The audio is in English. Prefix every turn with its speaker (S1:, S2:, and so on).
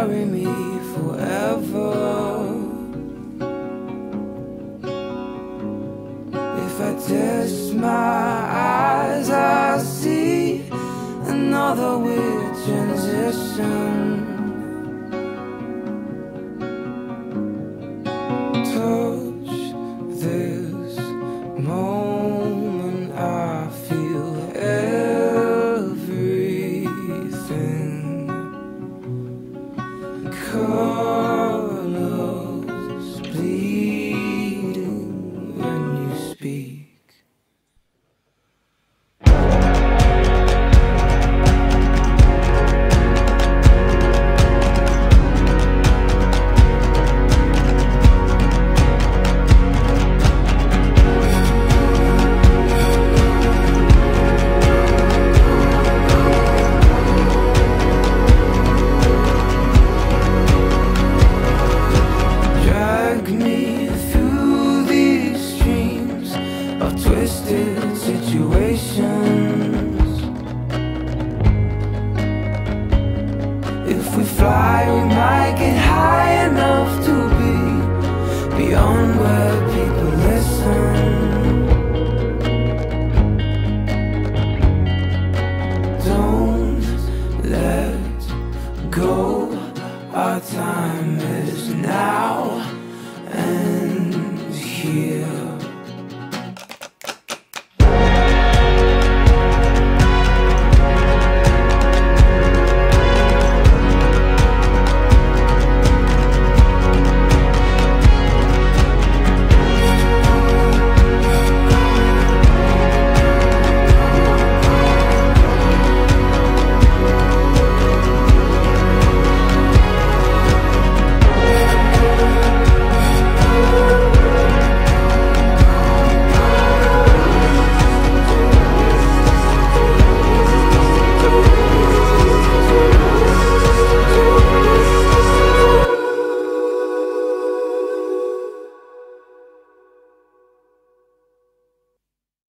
S1: carry me forever. If I test my eyes, I see another weird transition. Touch this moment, I feel everything. Colors bleeding when you speak. Twisted situations. If we fly, we might get high enough to be beyond where people listen. Don't let go, our time is now and here.